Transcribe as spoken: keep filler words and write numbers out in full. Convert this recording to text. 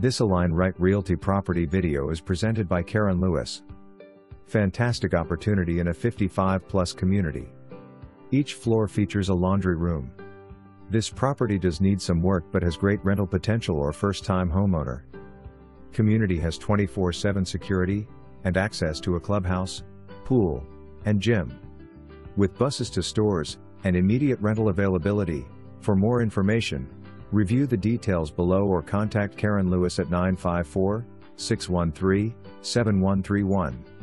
This Align Right Realty property video is presented by Karen Lewis. Fantastic opportunity in a fifty-five plus community. Each floor features a laundry room. This property does need some work but has great rental potential or first-time homeowner. Community has twenty-four seven security, and access to a clubhouse, pool, and gym. With buses to stores, and immediate rental availability. For more information, review the details below or contact Karen Lewis at nine five four, six one three, seven one three one.